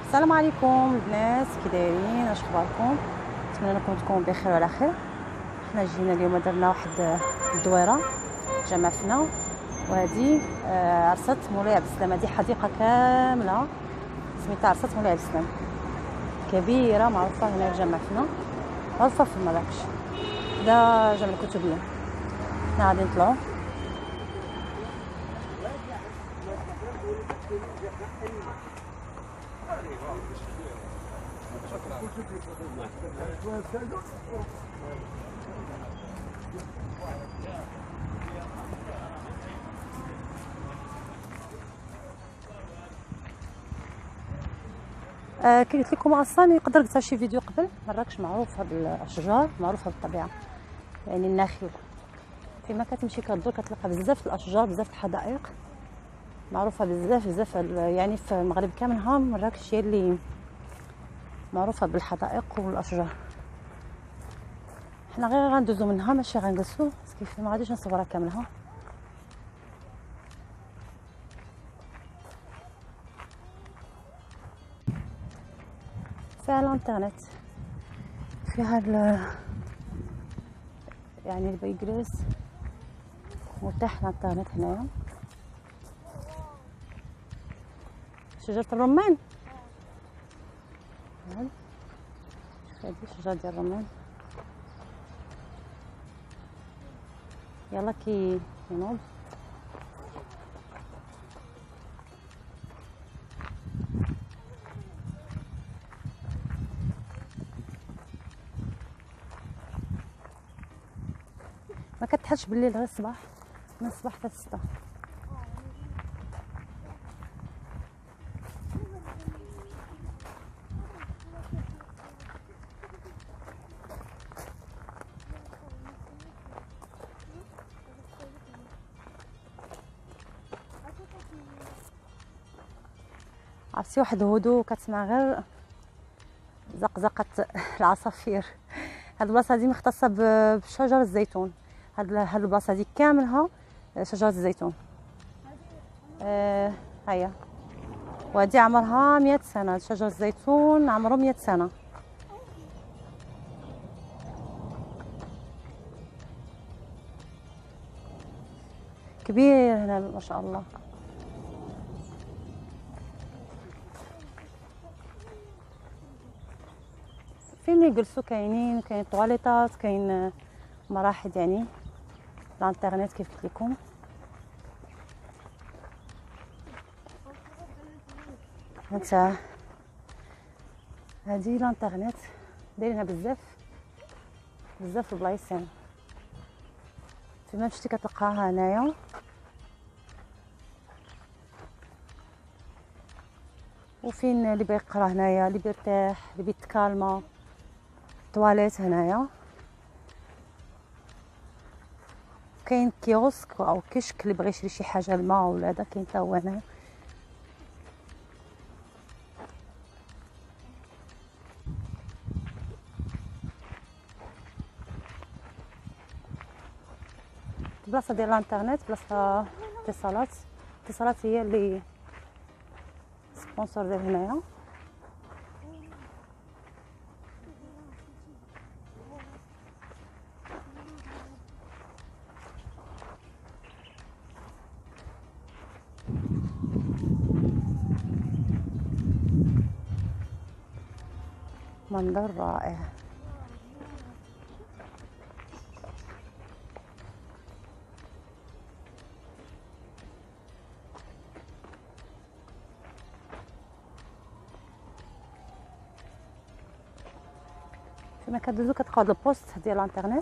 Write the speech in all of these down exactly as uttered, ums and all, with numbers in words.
السلام عليكم البنات، كي دايرين؟ اش اخباركم؟ نتمنى انكم تكونوا بخير وعلى خير. حنا جينا اليوم درنا واحد الدويره جمعتنا، وهذه آه، عرسه مولاي عبد السلام. هذه حديقه كامله سميتها عرسه مولاي عبد السلام، كبيره معروفه هنا في جمعتنا، معروفه في مراكش. هذا جامع الكتبيه. حنا غادي نطلعوا. آه كي قلت لكم اصلا يقدر قلت شي فيديو قبل، مراكش معروفه بالاشجار، معروفه بالطبيعه، يعني النخيل. فيما كتمشي كدور كتلقى بزاف الاشجار، بزاف الحدائق، معروفه بزاف بزاف. يعني في المغرب كاملها مراكش هي اللي معروفه بالحدائق والاشجار. حنا غير غندوزو منها، ماشي غنجلسو، كيف ما غاديش نصورها كاملها. فيها الانترنت، فيها ال يعني البيجلس، متاح الانترنت هنايا. شجرة الرمان، هادي شجرة ديال الرمان. يلا كي ينوض ما كتحلش بالليل، غير الصباح، من الصباح حتى ستة. عرفتي واحد الهدوء، كتسمع غير زقزقة العصافير. هاد البلاصه هادي مختصه بشجر الزيتون. هاد هاد البلاصه هادي كاملها شجره الزيتون. آه هيا، وهادي عمرها مئة سنه. شجر الزيتون عمره مئة سنه. كبير هنا ما شاء الله. فين يجلسوا؟ كاينين كاين طواليطات، كاين مراحل يعني الانترنت كيف قلت لكم. هانتا هادي الانترنت دايرينها بزاف بزاف البلايص، يعني فيما مشيتي كتلقاها هنايا. وفين اللي بيقرا هنايا، اللي بيرتاح، اللي بيتكالما، طواليت هنايا. كاين كيوسك او كشك اللي بغى يشري شي حاجه، الماء ولا هذا، كاين حتى هو هنايا. بلاصه ديال الانترنت، بلاصه اتصالات. اتصالات هي اللي سبونسور ديال هنايا. منظر رائع. فيما كدوزو كتلقاو هاد البوست ديال الانترنت.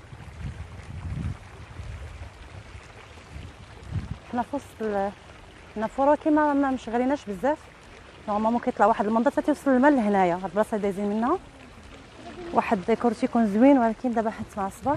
حنا في وسط حنا فورا كيما ما مشغليناش بزاف، نورمالمون كيطلع واحد المنظر حتى توصل الماء لهنايا. هاد البلاصه دايزين منها واحد الديكور تيكون زوين، ولكن دابا حيت مع الصباح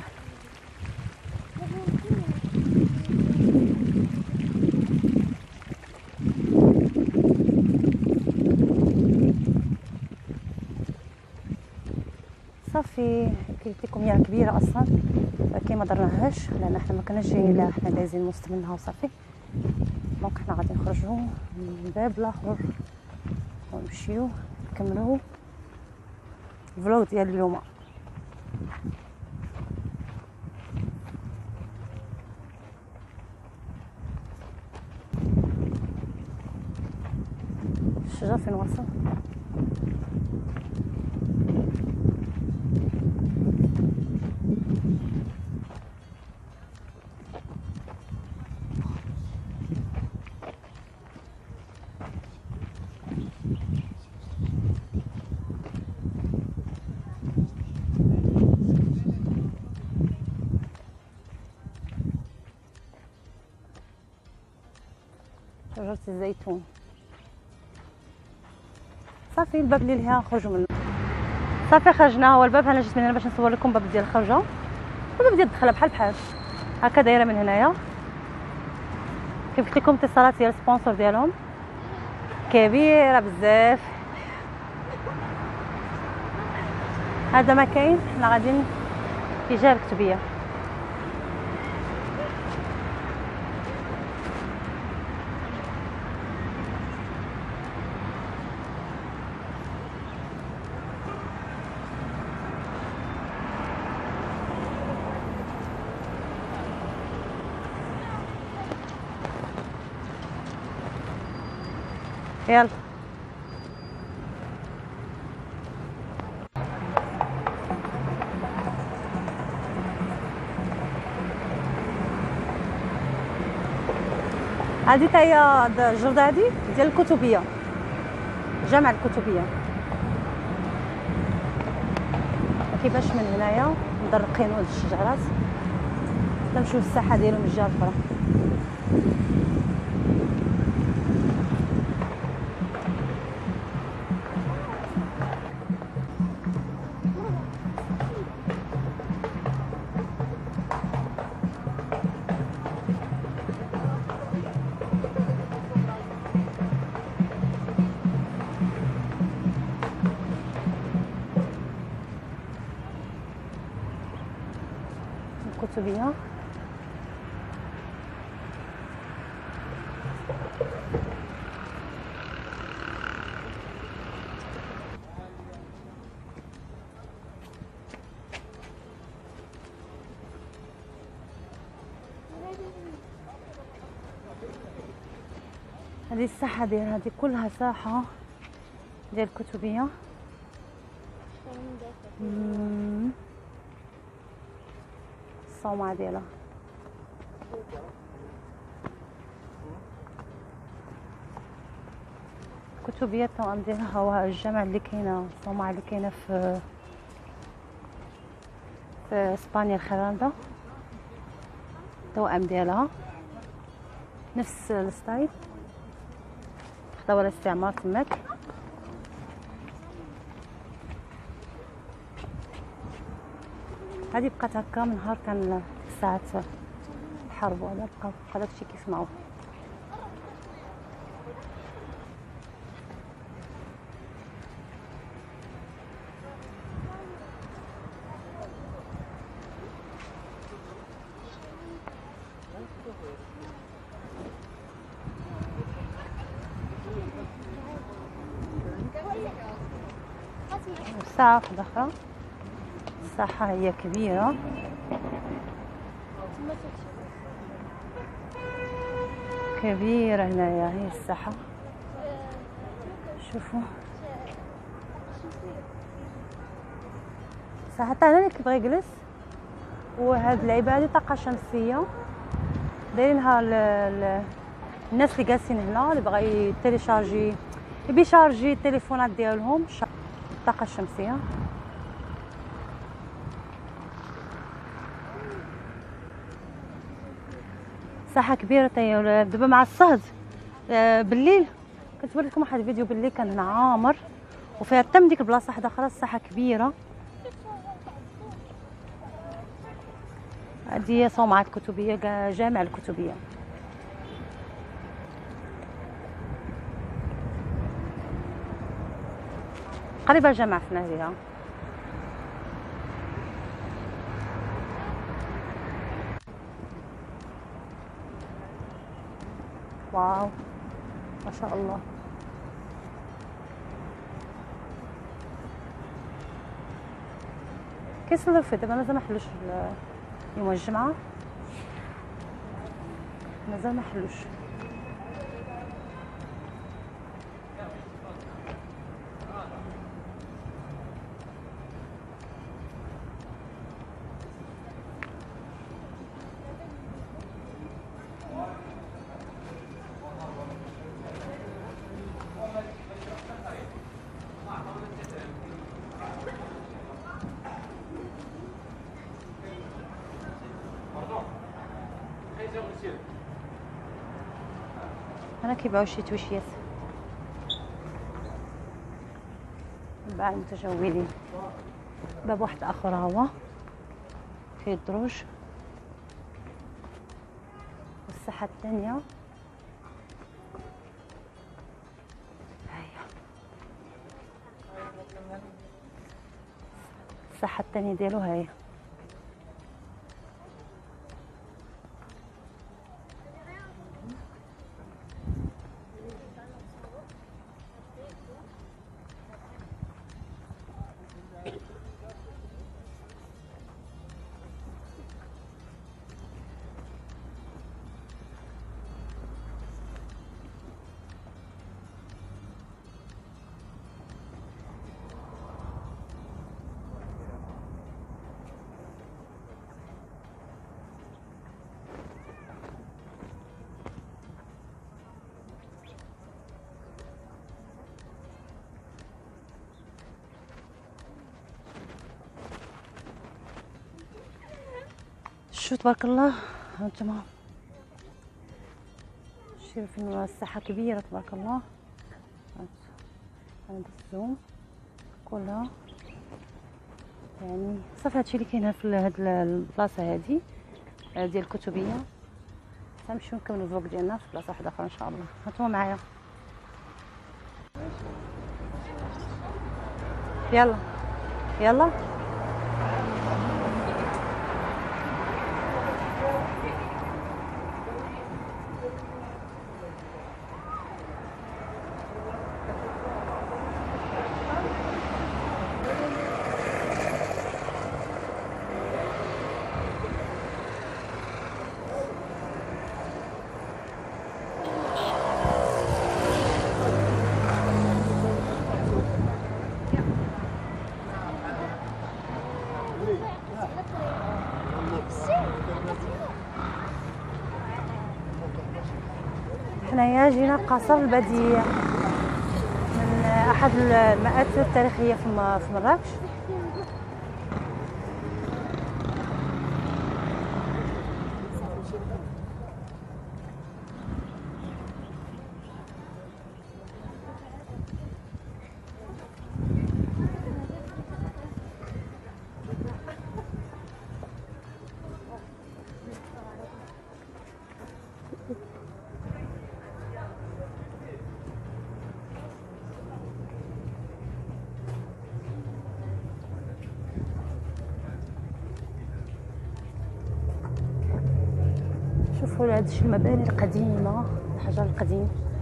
صافي. قلت لكم هي كبيره اصلا، ولكن ما درناهاش لان حنا ما كناش جايين لها، حنا دايزين وسط منها وصافي. دونك حنا غادي نخرجوا من الباب الاخر ونمشيو نكملوا الفلوغ ديال اليوم. الشجر فين واصل؟ شجرة الزيتون. صافي الباب اللي لهيه نخرجوا منه. صافي خرجنا، هو الباب. انا جيت من هنا باش نصور لكم الباب ديال الخرجه، الباب ديال الدخله بحال بحال هكا دايره من هنايا. كيف قلت لكم اتصالات ديال السبونسور ديالهم كبيره بزاف. هذا ما كاين، حنا غاديين في جهه الكتبيه. يلا هذه تا هي الجردة هذه ديال الكتبيه، جامع الكتبيه. كيفاش من هنايا مدرقين هاد الشجرات نمشيو للساحه ديالهم من الجهه الاخرى. الكتبيه هذه الساحه ديال هذه كلها ساحه ديال الكتبيه. الصومعه ديالها الكتبيه. التوأم ديالها هو الجامع اللي كاينه، الصومعه اللي كاينه في في اسبانيا الخرانده. التوأم ديالها نفس الستايل، خداو الاستعمار تماك. هذه بقات هكا من نهار كان ساعة الحرب، وهذا بقى بقى داكشي كيف ما هو. ساعة واحدة أخرى. الساحة هي كبيرة، كبيرة هنايا هي الساحة. شوفوا الساحة حتى هنا اللي كيبغي يجلس. وهاد اللعيبة هادي طاقة شمسية دايرينها الناس اللي جالسين هنا، اللي بغا يتيليشارجي بيشارجي التليفونات ديالهم الطاقة الشمسية. ساحة كبيرة تاهي يا ولاد. دابا مع الصهد آه بالليل كنت وريتكم واحد الفيديو بالليل كان هنا عامر وفيها تم ديك البلاصه حدا اخرى الساحه كبيره. هذه صومعة كتبيه جامع الكتبيه. قريبه الجامع في نهرية. واو ما شاء الله. كيصلوا فيه دابا مازال ما حلوش يوم الجمعه، مازال ما حلوش. هنا كيبيعوا شي توشيات باع المتجولين. باب واحد اخر هو فيه الدروج. والساحه الثانيه هيا الساحه الثانيه ديالو هاهي. شو تبارك الله هانتوما شوفوا الساحة كبيرة تبارك الله. هذا الزوم كلها يعني صافي هادشي اللي كاين هنا في هاد البلاصة هادي ديال الكتبية. غنمشيو نكملو الفلوق ديالنا في بلاصة واحدة أخرى إن شاء الله. هانتوما معايا يلا يلا. حنايا جينا قصر البديع من احد المآثر التاريخيه في مراكش. شوفوا هادشي المباني القديمه، الحجر القديم.